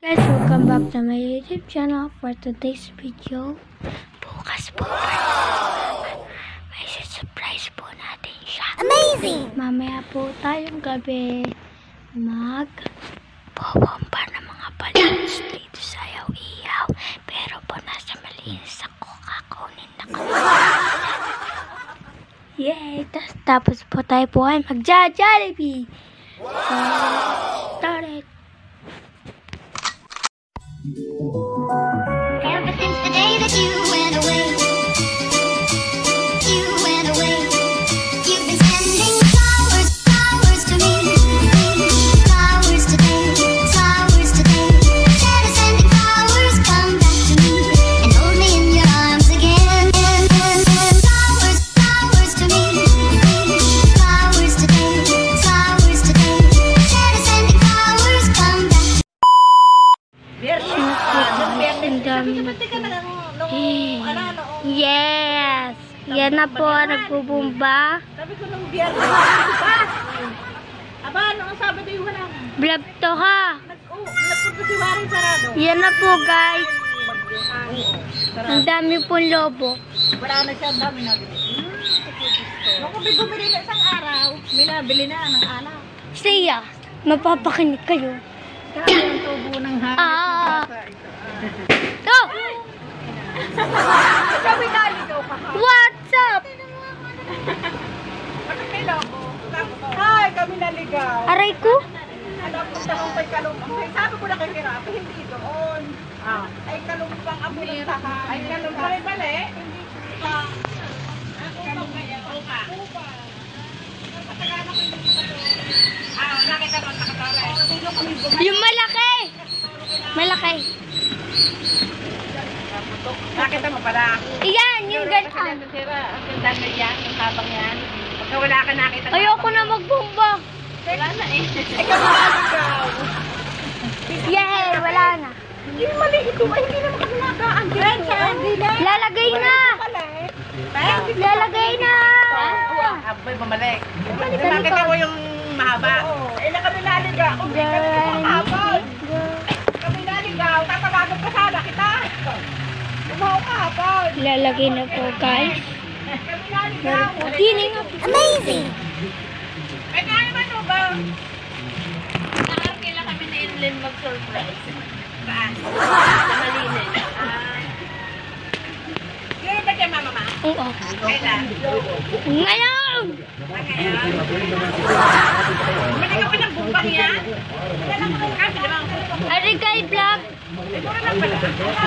Guys, welcome back to my YouTube channel. For today's video, bukas po may surprise po natin siya. Amazing! Mamaya po tayong gabi magbobomba ng mga balloons dito sa Ihaw-Ihaw. Pero po nasa malinis ako, kakunin na ko. Yay! Tapos po tayo po ay magja-Jollibee. So, start it. Ever since the day that you went away, you've been sending flowers to me, flowers today. Instead of sending flowers, come back to me and hold me in your arms again. Flowers to me, flowers today. Instead of sending flowers, come back to me. Yes! Yan na po, nagbubumba. Sabi ko nung biyernes, aba, noong Sabado yung wala na. Vlog to ha! Nagpunta si Waring Sarado. Yan na po guys. Ang dami pong lobo. Wala na siya, ang dami nabili. Nung kung bumili na isang araw, may nabili na ng alak. Siya, mapapakinig kayo. Kaya yung tubo ng hangin. Oh! Sabi naligaw ka ha. What's up? Ano may lobo? Hi, kami naligaw. Aray ko? Alam mo na kung may kalumpang. Sabi ko na kay Kirapi, hindi doon. Ay kalumpang ako ng tahan. Ay kalumpang. Bali, hindi pa. Ako kaya. Upa. Patagana ko yung nakita mo nakatala. Yung malaki! Malaki. Nakita mo pala. Iyan, yung ganyan. Ang ganda na yan, yung habang yan. Pagka wala ka nakita. Ayoko na magbumba. Wala na eh. Ay, kami naligaw. Yay! Wala na. Hindi mali ito. Ay, hindi naman kami nagaan. Lalagay na! Lalagay na! Aboy, bumalik. Nakita mo yung mahaba. Eh, na kami naligaw. Kami kahapon. Kami naligaw. Tatawagan ka sana kita. Umaw kahapon. Lalagay na po guys. Kami naligaw. Amazing! Ay, kaya ba ito ba? Nakakila kami ni Inlin mag-surprise. Saan? Sa Malinin. Sino ba siya, mama? Oo. Kailan? Ngayon! Bumili ka pa ng bumbang yan? Kailan mo lang kasi lang. Arigay vlog! Siguro lang pala.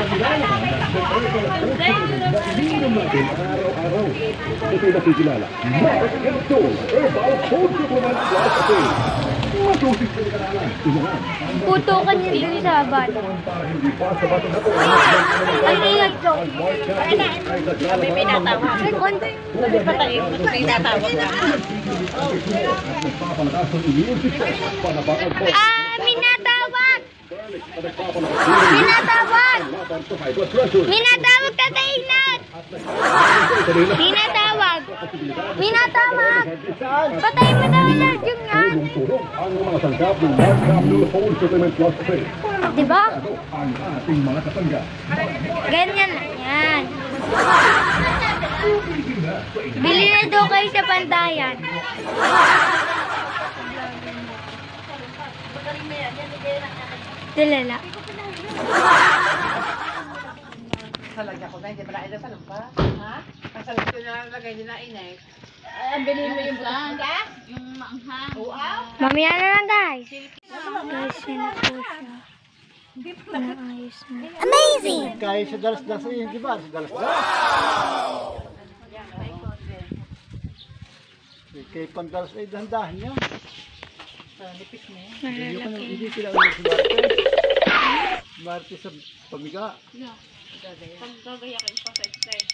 Ininom natin araw-araw. Ito'y nakikilala. Mark Edson, Herbal Cold Supplement Plus Cafe. Masusis ka nikalaman. Tulungan. Putukan niya dun sa abad. Para hindi pa sa batang nato. Ang ingat ko. Kami pinatawag. Kami patayin. Pinatawag na. Nagpapalakas ng immune system at panabakan po. Minatawag! Nagpapalakas Minatawag! laban sa high blood pressure. Minatawag ka kay Inat! Minatawag! Minatawag! Patay mo daw ulit yung yan! Tulong-tulong ang mga sangkap ng Mark Capsule Whole Supplement Plus Cafe. Diba? Ito ang ating mga katanggap. Ganyan na yan. Bili na daw kayo sa Pantayan. Dilala. Salagya ko na, hindi ba na sa lumpa? Ha? Kasalag ko na lagay nila inay. Ang bilhin mo yung gas? Yung maanghang. Mamaya na lang guys. Guys, yun na po siya. Naayos na. Amazing! Kaya sa dalas-dalas yun, di ba? Sa dalas-dalas. Kaya pandalas ay dahan-dahan niya. Malalaki. Hindi sila ulit si Marte. Marte sa pamiga. Pag-gagayakin pa sa exercise.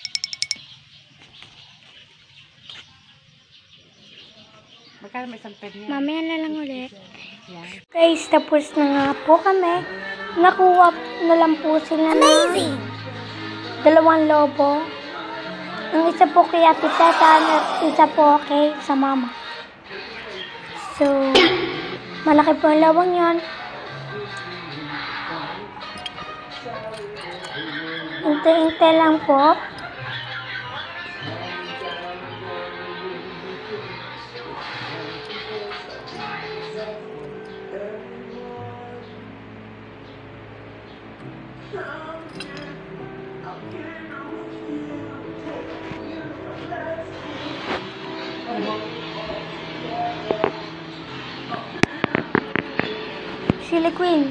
Magkano may isang pen niya? Mamaya na lang ulit. Guys, tapos na nga po kami. Nakuha na lang po sila ng 2 lobo. Ang isa po kay Ate Tata at isa po kay sa mama. So, malaki po ang lawang yun. Hintay-hintay lang po. Chili Queen.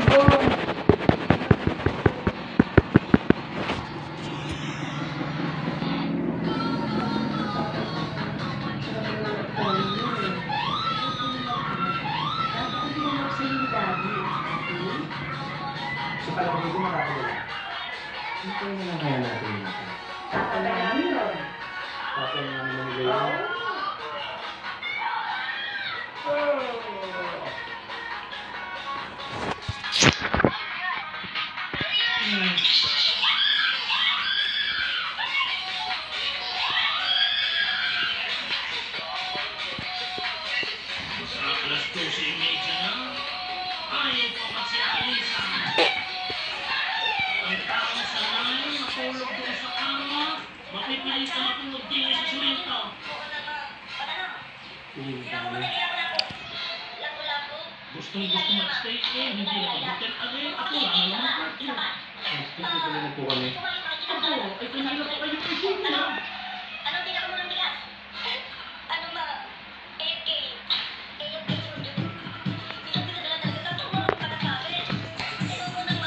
Gustong mag-stay hindi na mag-hotel agad. Ako wala na naman ako. Gusto ko na po kami. Ako, ay kanina pa kayo ito na. Anong pinakamunang bigas? Ano ba? AFK. AFK yung dun. Bisa-bisa na lang talaga. Tumulong ka na sa akin. Ito mo nang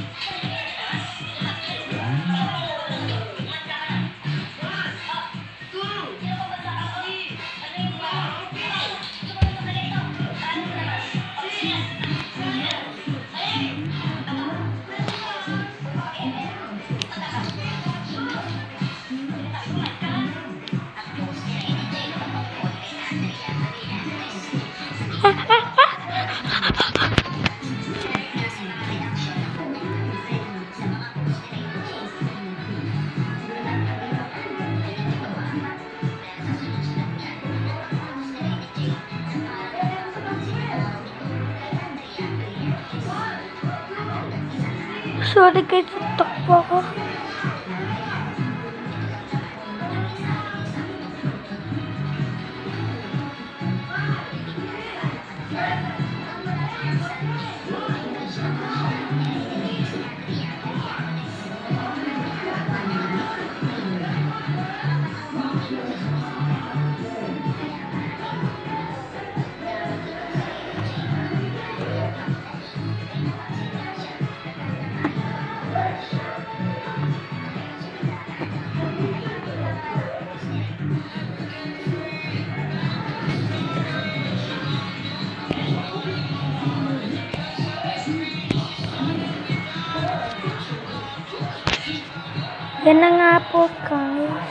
Sino pa ba sa ako? Ano yung ba? Sumunod ka dito. Ano naman? Sorry guys, takbo ako. Yan na nga po, guys.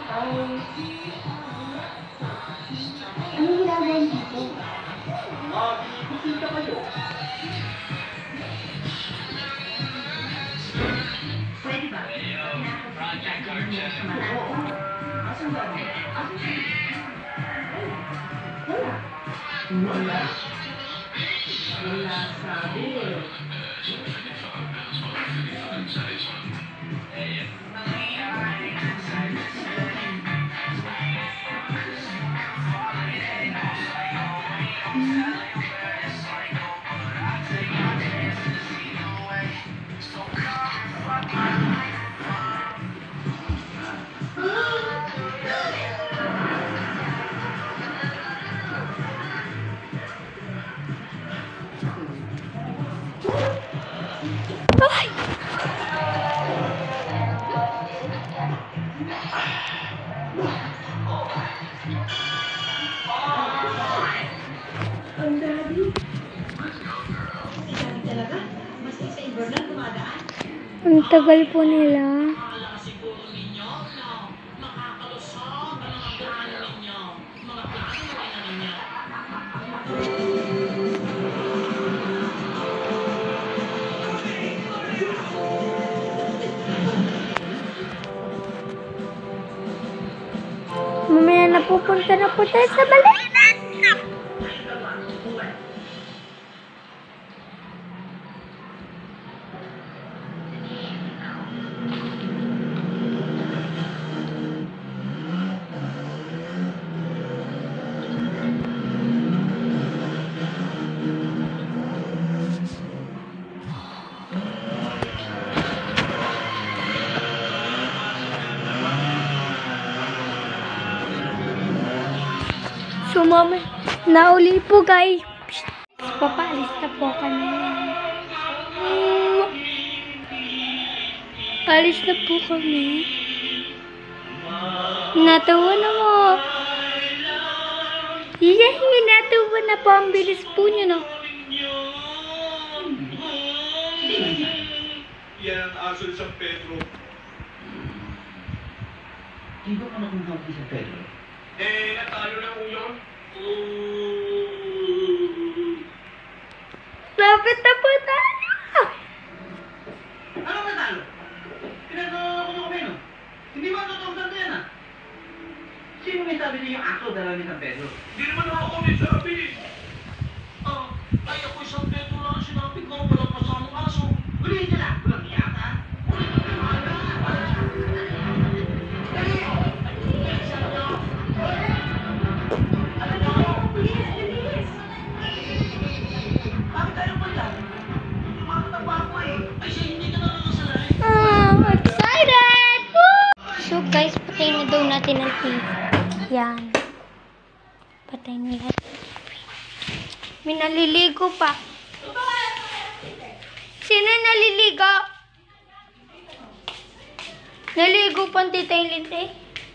Ang tagal po nila. Mamaya na pupunta na po tayo sa balinan. Mama, nauli po guys. Papaalis na po kami. Alis na po kami. Natawa na mo. Yay, natawa na po. Ang bilis po nyo, no? Yan ang aso ni San Pedro. Hindi ko na kung bakit sa Pedro. Natalo na po yun. Lapit na po tayo. Ano ba talo? Pinagawa ko ng kumeno. Hindi ba totoong ganda yan ah? Sino may sabi niya yung aso dala ni San Pedro? Hindi naman ako may sabi. Ay ako'y San Pedro lang ang sinabi ko. Walang masamang aso. Ulihin nila! Walang iyata! Bakit tayo punta? Tumataba ako eh. Ay siya hindi ka nakakasalay. Excited! Woo! So guys, patayin na daw natin ang TV. Yan. Patayin na natin. May naliligo pa. Sino naliligo? Naligo pa ang tita yung Lindsay?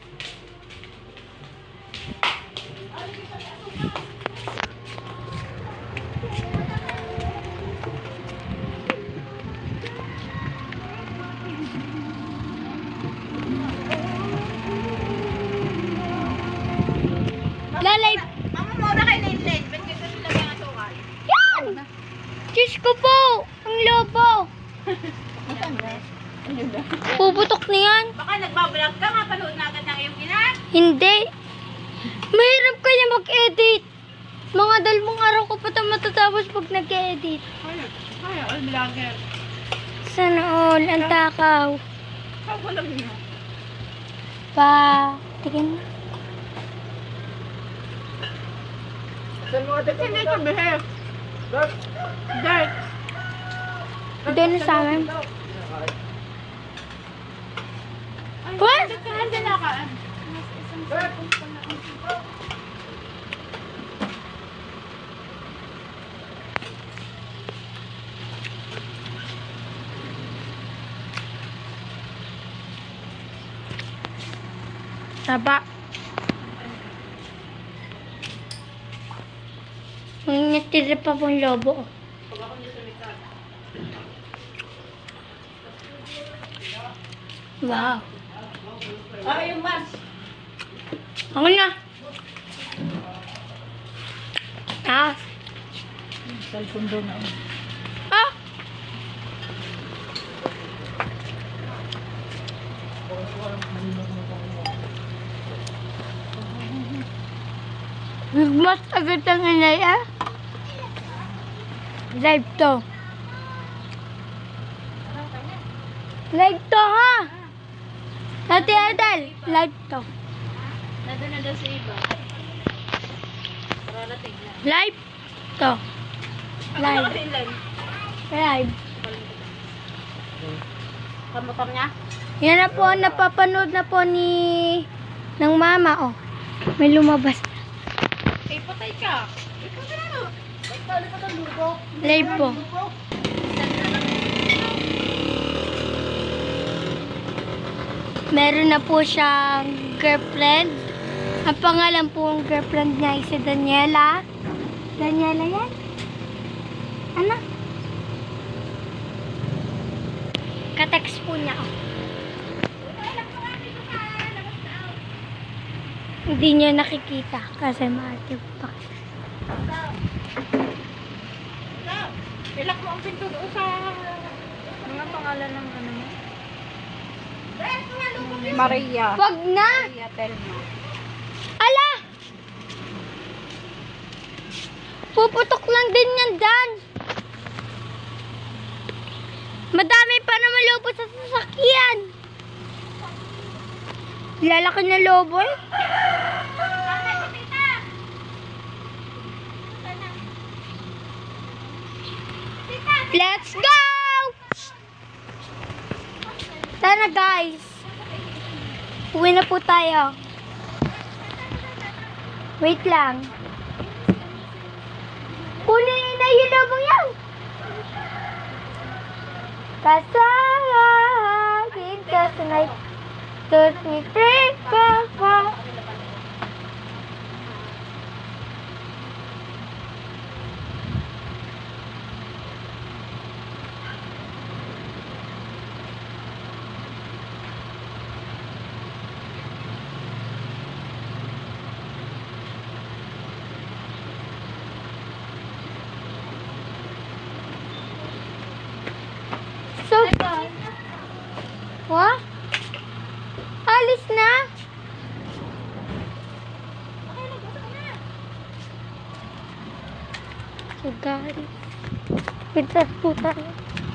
Lalay. Mama, muna kayo na inlet. Ba't ka kasi lagyan ang asukal? Yan! Diyos ko po! Ang lobo! Puputok na yan. Baka nagbablog ka, mapanood na agad ng iyong ina. Hindi. Mahirap kaya mag-edit. Mga dalawang araw ko pa ito matatapos pag nag-edit. Ay, all vlogger. Sana all. Ang takaw. Ako lang yun. Pa. Tingin na. Kasi hindi ito behave. Dirt. Doon na sa amin. What? Hindi na ka. Taba. May natira pa pong lobo. Wow. Ay, yung mas. Ako na. Ah. Cellphone doon na. Ah. Mas agad ang inay ah. Live to. Live to ha. Ate Adel, live to. Nandun na daw sa iba. Parating na. Live to. Live. Live. Live. Kamukam niya? Yan na po, napapanood na po ni ng mama, oh. May lumabas. Eh, patay ka. Ikaw na ano? Ba't ka ang lugo? Live po. Meron na po siyang girlfriend. Ang pangalan po ng girlfriend niya ay si Daniela. Daniela yan? Ano? Katext po niya, oh. Hindi niya nakikita kasi maarte pa. Ilak mo ang pinto doon sa mga pangalan ng ano mo. Maria. Wag na! Maria Telma. Ala! Puputok lang din yan, Dan. Madami pa naman lobo sa sasakyan. Lalaki na lobo eh. Let's go! Tara guys. Uwi na po tayo. Wait lang. Kunin na yung labong yan. Kasalahin ka sa night. 2, 3, 4, 5. So, what? Alis na? So, guys. Pizza po tayo.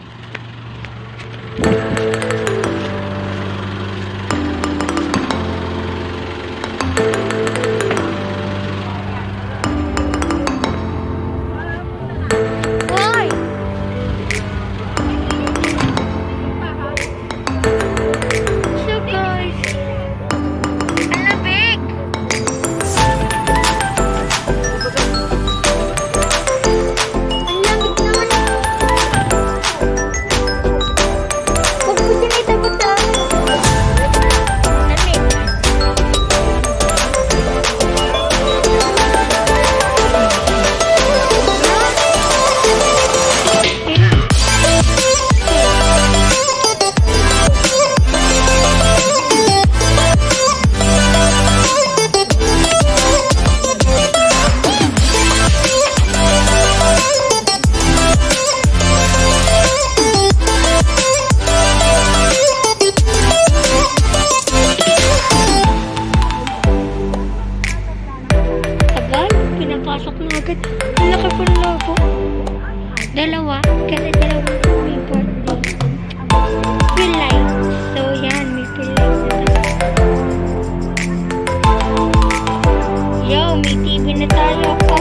Hoy! So guys, ang lamig. Ang lamig naman. Huwag mo sinita mo sa akin. Lamig. Tagal, pinapasok na agad. Ang laki po ng logo. Dalawa, kasi dalawang may birthday. Fill lights. So yan, may fill lights na tayo. Yo, may TV na tayo ako.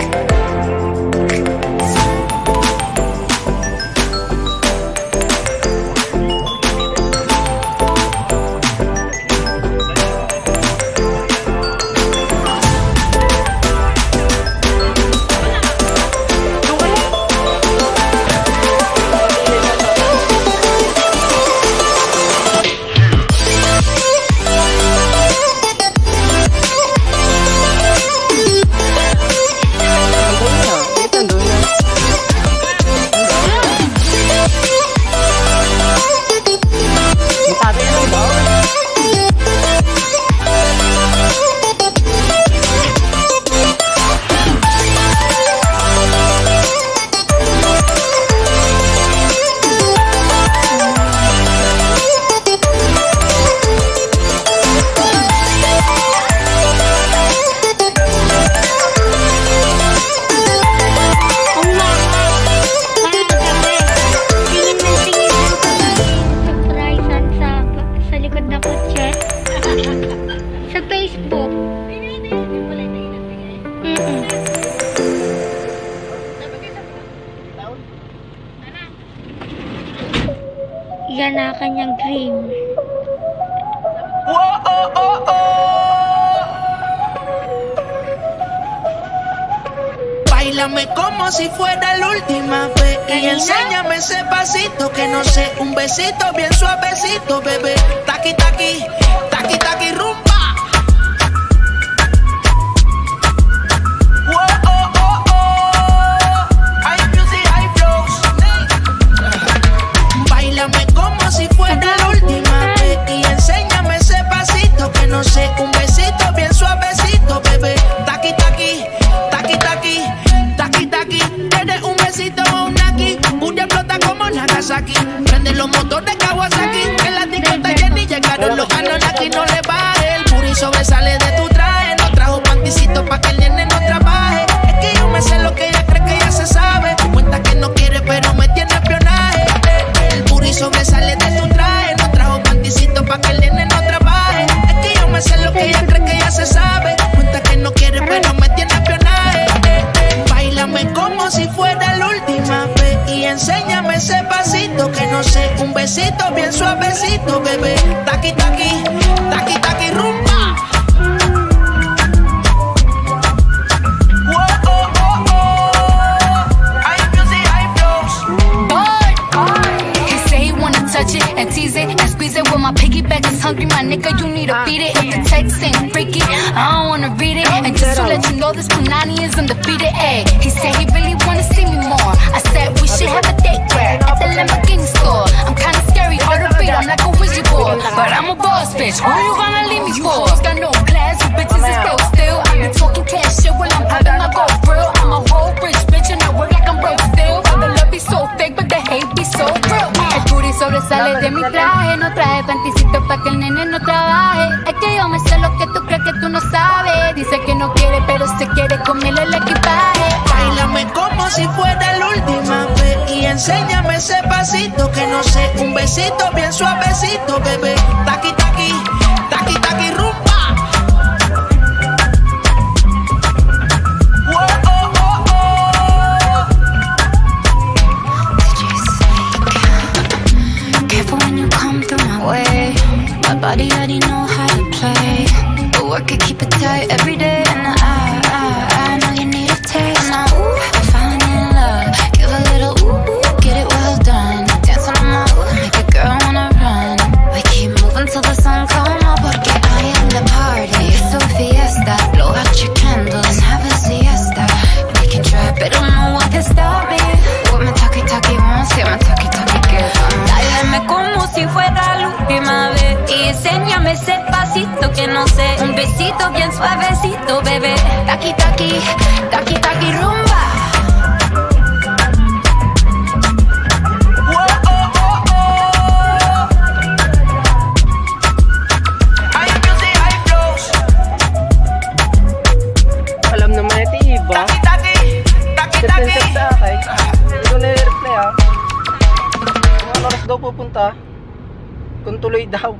Sa Facebook. Yan na kanyang dream. Báilame como si fuera la última vez y enséñame ese pasito que no sé, un besito bien suavecito, bebé. Taqui taqui, taqui taqui rumba. Báilame como si fuera la última vez y enséñame ese pasito que no sé, un besito bien suavecito, bebé. Taqui taqui, taqui taqui, taqui taqui. Tienes un besito o un aquí, una explota como Nagasaki. Prende los motores Kawasaki, en la discota Jenny llegaron los Anunnaki. No le baje, el puri sobresale de tu traje. No trajo panticito pa' que el nene no trabaje. Es que yo me sé lo que ella cree que ya se sabe. Cuenta que no quiere pero me tiene espionaje. El puri sobresale de tu traje. No trajo panticito pa' que el nene no trabaje. Es que yo me sé lo que ella cree que ya se sabe. Cuenta que no quiere pero me tiene espionaje. Báilame como si fuera la última vez y enséñame ese pasito que no sé, un besito bien suavecito, bebé. Taqui taqui, taqui taqui rumba. touch it and tease it and squeeze it. When my piggyback is hungry, my nigga, you need to feed it. If the text ain't freaky, I don't wanna read it. And just to let you know, this Punani is undefeated. Ayy, he said he really wanna see me more. I said we should have a date where at the Lamborghini store. I'm kinda scary, hard to read, I'm like a wizard boy, but I'm a boss bitch. Who you gonna leave me for? Got no class, you bitches is broke still. I be talking cash shit while I'm popping my gold grill. I'm a whole rich bitch and I work like I'm broke still. The love be so fake, but the hate be so real. El booty sobresale de mi traje, no traje panticito pa' que el nene no trabaje. Es que yo me sé lo que tú crees que tú no sabes. Dice que no quiere, pero se quiere comerle el equipaje. Báilame como si fuera la última vez y enséñame ese pasito que no sé, un besito bien suavecito, bebé. Taqui, taqui, taqui, taqui, rumba. My body already know how to play, but work it, keep it tight every day. And I know you need a taste. And I'm falling in love. Give a little get it well done. Dance on my make a girl wanna run. We keep moving till the sun come up, porque I am the party. It's a fiesta. Blow out your candles and have a siesta. We can try, but don't know what can stop it. What my talkie wants, yeah, my talkie gets. Dáleme como si fuera la última vez y enséñame ese pasito que no sé, un besito bien suavecito, bebé. Taqui, taqui, taqui, taqui, rumba. Alam naman ito iba. Taqui, taqui, taqui, taqui. Sensor sa akin. Hindi ko na-replay ha. Anong oras daw pupunta? Kung tuloy daw.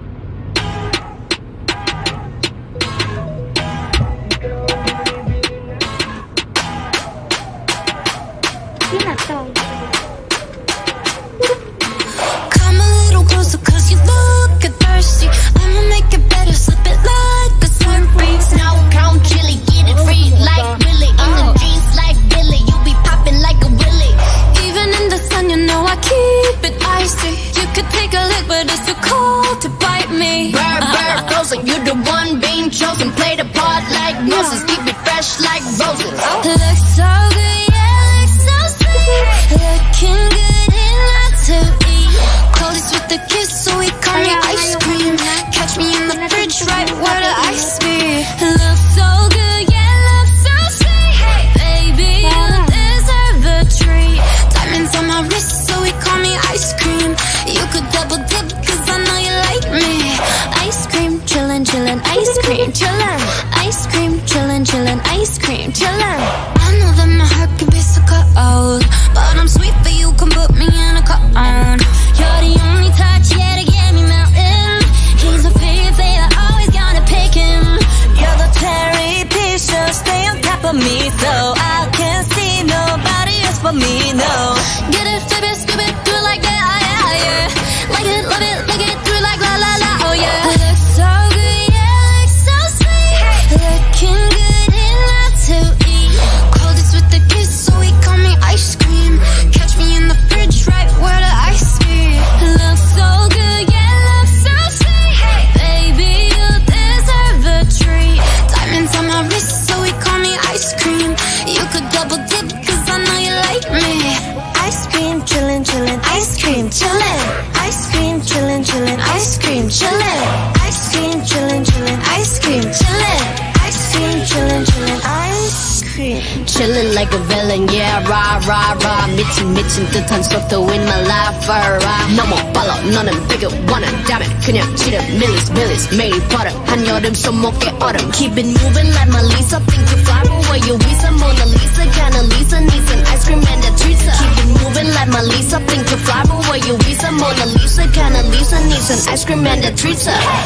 Come a little closer cause you look thirsty. I'ma make it better, slip it like a Slurpee. Snow crown chili, get it free like Willy. In the jeans like Billy, you be popping like a Willy. Even in the sun, you know I keep it icy. You could take a lick, but it's too cold to bite me. Bird, frozen, you the one being chosen. Play the part like Moses, keep it fresh like roses. Looks so good, yeah, looks so sweet. Looking good in my to eat. Coldest with the kiss, so he call me ice cream. Catch me in the fridge, right where the ice be. Looks so good, yeah, looks so sweet. Baby, you deserve a treat. Diamonds on my wrist, so he call me ice cream. You could double dip, cause I know you like me. Ice cream, chillin', chillin', ice cream, chillin'. Ice cream, chillin', chillin', ice cream, chillin'. I know that my heart can be so cold, but I'm sweet for you, come put me in a cone. You're the only touch, yeah, to get me melting. He's a favorite, I always gotta pick him. You're the cherry picture, stay on top of me, so I can't see nobody else but me, no. Get it, flip it, skip it, do it like that, yeah, yeah. Like it, love it, lick it, do it like la la la, oh yeah. Looks so good, yeah, looks so sweet. Looking good in my to eat. Coldest with the kiss, so he call me ice cream. Catch me in the fridge, right where the ice be. Looks so good, yeah, looks so sweet. Baby, you deserve a treat. Diamonds on my wrist, so he call me ice cream. You could double dip, cause I know you like me. Ice cream, chillin', chillin', ice cream, chillin'. Ice cream, chillin', chillin', ice cream, chillin'. Ice cream, chillin', chillin', ice cream, chillin'. Ice cream, chillin', chillin', ice cream. Chillin' like a villain, yeah, rah, rah, rah. 미친 듯한 속도 in my life, rah. 너무 빨라, 너는 bigger, 원한다면 그냥 지름 millies 매일 버릇 한여름 손목에 얼음. Keep it moving like my Lisa, think you fly, but where you Visa, Mona Lisa, kinda Lisa, needs an ice cream and a treat. Keep it moving like my Lisa, think you fly, but where you Visa, Mona Lisa, kinda Lisa, needs an ice cream and a treat.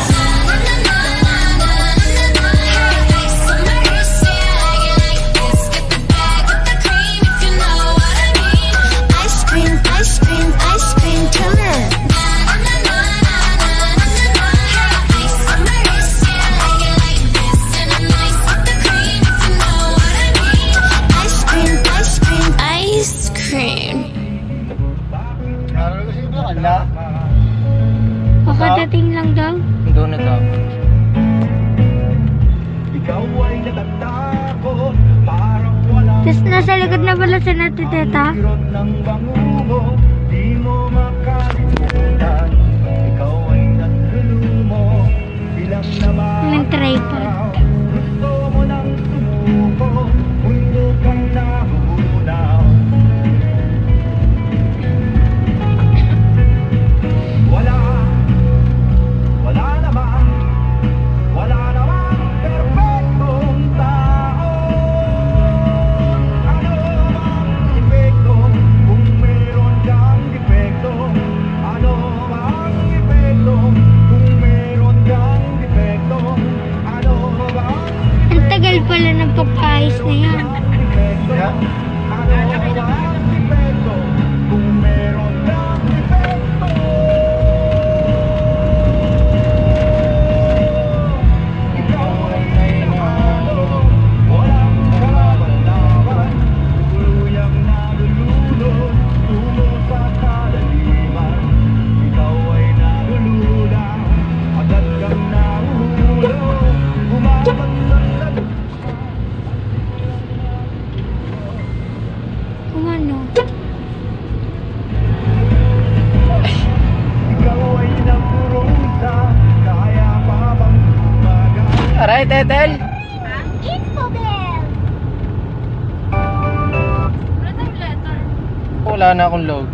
Ice cream, chillin'. Ice cream. Ano kasi ito, ala? Kakadating lang daw. Doon na daw. Tapos nasa likod na pala si Natiteta. Ng tripod. Ang tagal pala ng pagkaayos na yan. Kung ano. Aray, Tetel! Wala na akong load.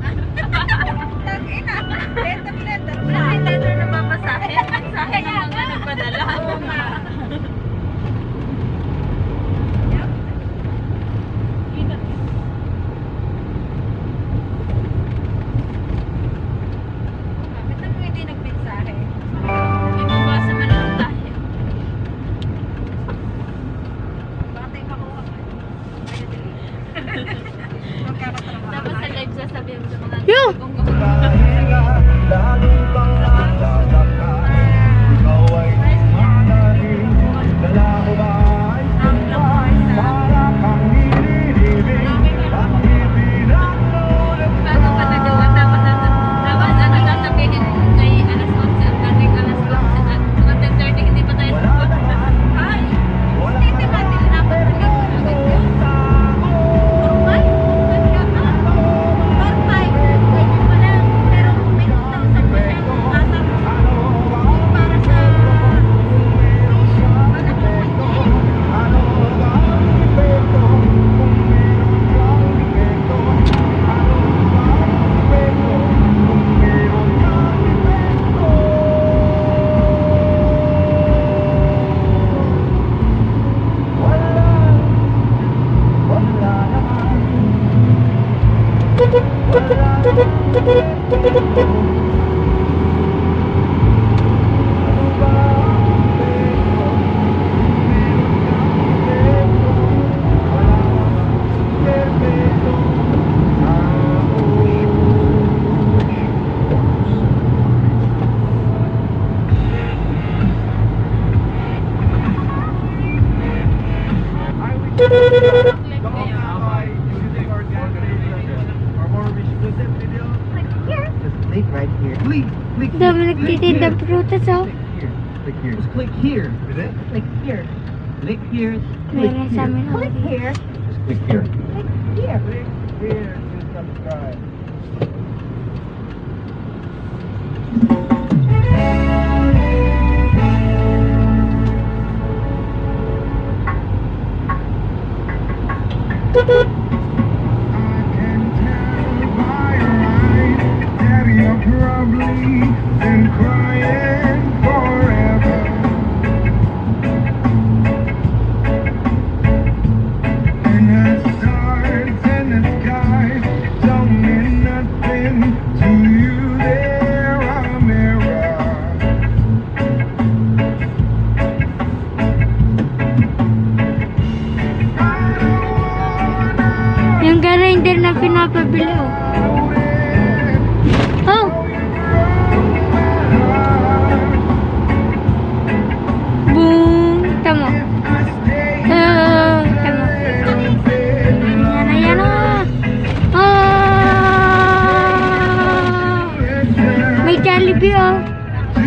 Dapat sa live sasabihin mo sa mga Yo! Click right here. Click Dami nagtitinda prutas, oh. Click here. Just click here. Is it? Click here. Click here. Meron sa amin, oh. Just click here. Click here. Click here to subscribe. Yung grinder na pinapabili, oh. Oh! Boom! Tama. Tama. Ayan na. May Jollibee, oh.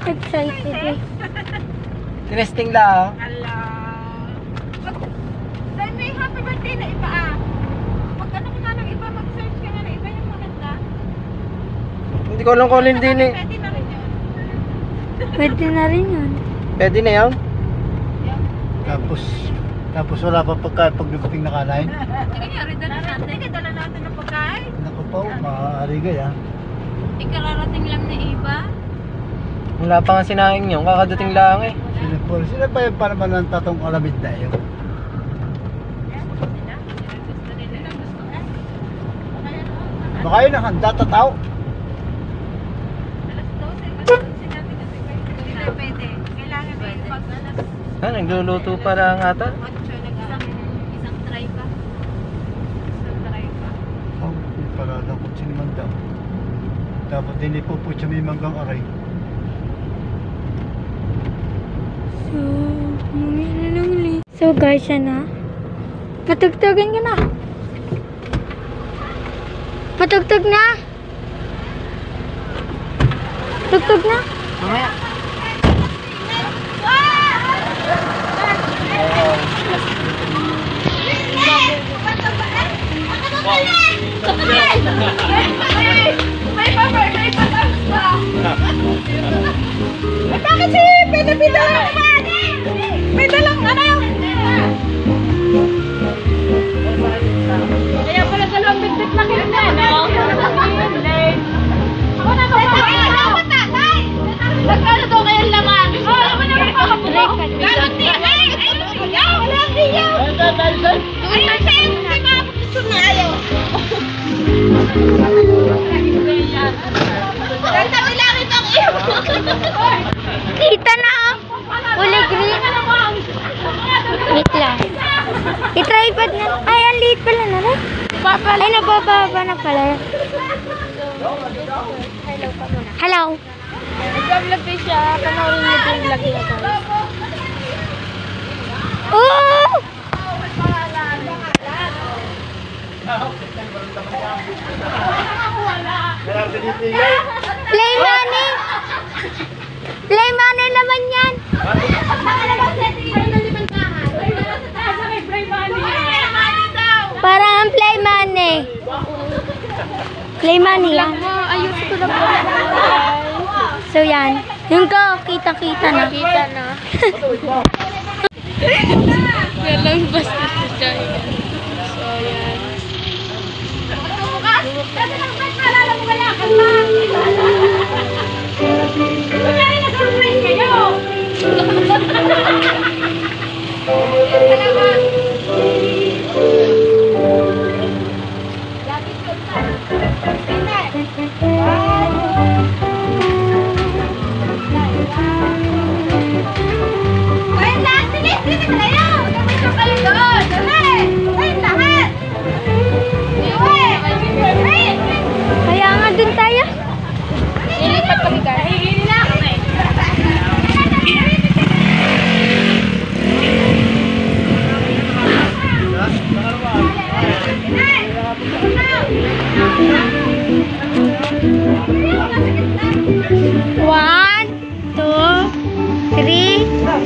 Excited eh. Tinesting lang. Ala. Dahil may happy birthday na iba Pag ano ka ng iba, mag-search ka na iba yung maganda. Hindi ko alam kung alin din eh. Pwede na rin yun. Pwede na rin yun. Pwede na yan. Tapos wala pa pagkain pag dumating na kanain. Sige, dala natin ang pagkain. Naku po, maaari gaya. Ikararating lang na iba. Wala pa nga sinangin yun. Kakadating lang eh. Sila pa yung para naman ng tatong alamid na yun. Baka yun ang handa tataw. Alas 12, sinabi kasi hindi pwede. Kailangan pag alas Nagluluto pa lang ata. 8 isang try pa. Isang try pa. Oh, may parada ko sinimanda. Dapat din ipuput siya may manggang aray. So guys, yan na. Patugtugin ka na. Patugtog na. Tugtog na. Mamaya. May pa-birthday pa tapos pa. Eh bakit si Pida-Pida? May dalang ano? Kaya pala dalawang bit-bit lang yun na. Ako na kapatay! Nagkano daw kayang laman? Alam mo naman kakapulok. Gamot niya! Wala ang diyaw! Ayun sa'yo! Hindi makapagpusog na ayaw! Nagtabi lang ito ang iyo! Kita na oh. Uli green. Wait lang. I-tripod na. Ay, ang liit pala na rin. Ay, nabababa na pala. Hello pa muna. Hello. Nag-vlog din siya. Panoorin mo din yung vlog niya guys. Oh! Play money! Play money naman yan! Parang ang play money. Play money yan. Ayos ko na po. So yan. Yung ko, kita-kita na. Kita na. Galang basta siya. So yan. Bukas! Kasi lang may malala mo kaya ka pa! Kunyari na-surprise kayo! Salamat! Lapit ko sa. Ayun lahat! Sige tayo! Gamitin kayo doon! Dali! Ayun lahat! Kaya nga dun tayo. Nilipat kami ka. Hihili na kami. One, two, three.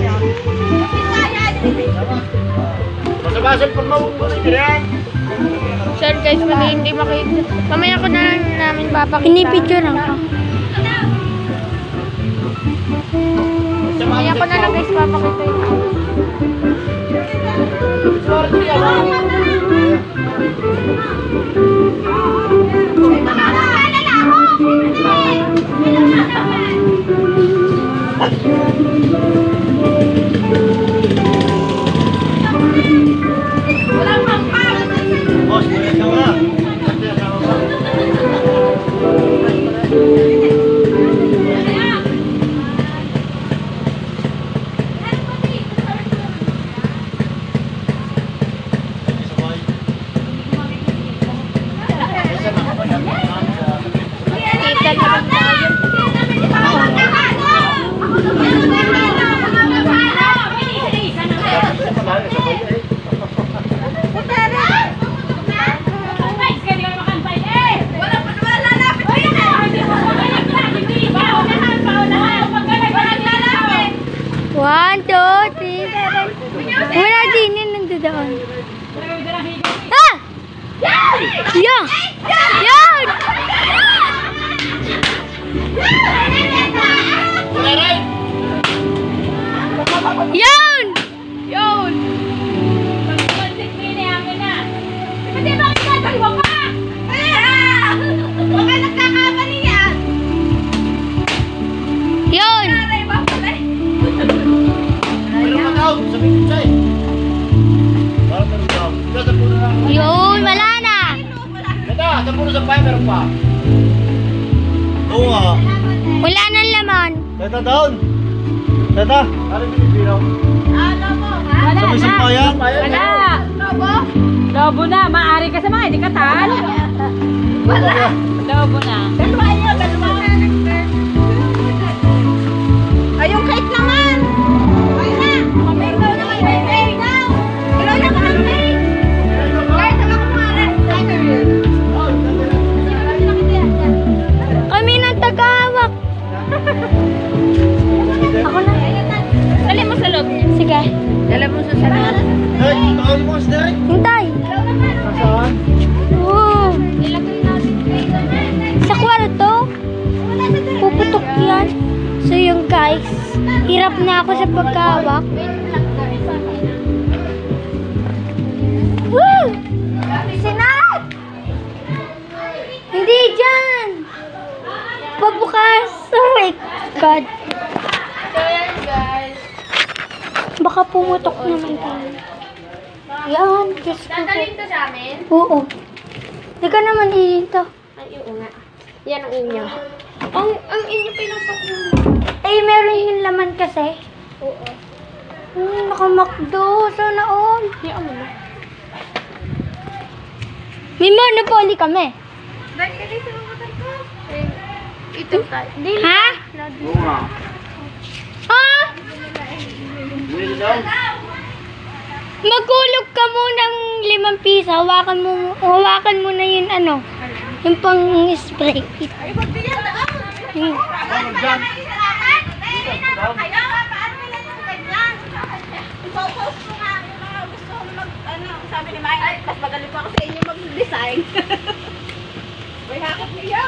Basa-basa pag maupunin yan. Sir guys, kung hindi makita. Mamaya ko na lang namin papakita. Pinipicture lang ka. Mamaya ko na lang guys papakita yung Kita na lang tayo. Yeah! Yan! Yan! Yun! Hindi ba kita dalawa pa? Huwag ka nagkakamali yan! Yan! Meron ka daw, sabihin ko sa'yo. Parang meron daw. Sa puno na. Yun! Wala na! Tata, sa puno sa bahay meron pa. Oo nga. Wala nang laman. Tata, down. Tata. Ano binibiraw? Wala Sabi sa bayan? Wala! Lobo na! Maari ka sa mga, hindi ka tal! Wala! Lobo na! Dalawa yun! Dalawa! Ay, yung cake naman! Wala! Pamay daw naman! Pamay daw! Ikaw na ka ng cake! Guys, ako kumarin! Kami nang tagahawak. Ako na. Dali mo sa loob. Sige. Dali mo sa loob. Hey, tawagin mo si Derek. Hintay. Nasaan? Oo. Sa kwarto. Puputok yan. So yung guys, hirap na ako sa pagkawak. Woo! Sinat! Hindi dyan! Pabukas! Oh my God! So yan guys. Baka pumutok naman tayo. Yan, Diyos ko. Dadalhin to sa amin? Oo. Hindi ka naman iinto. Ay, oo nga. Yan ang inyo. Ang inyo pinapak mo. Eh, meron yung laman kasi. Oo. Nakamakdo. Sana all. Yan mo na. May Monopoly kami. Dahil ka dito ng motor ko. Ito tayo. Ha? Oo nga. Ha? Hindi daw. Magkulog ka muna ng 5 piso. Hawakan mo na yun ano. Yung pang spray. Ay, magbigyan na ako. Yung... Ano dyan? I-post ko nga yung mga gusto ko sabi ni Mike, ay, mas magaling pa ako sa inyo mag-design. May hakot niyo.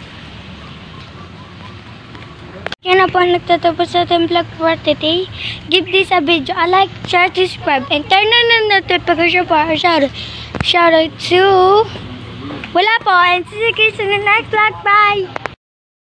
Yan na po ang nagtatapos sa ating vlog for today. Give this a video a like, share, subscribe, and turn on the notification for our shoutout to... Wala po, and see you guys in the next vlog. Bye!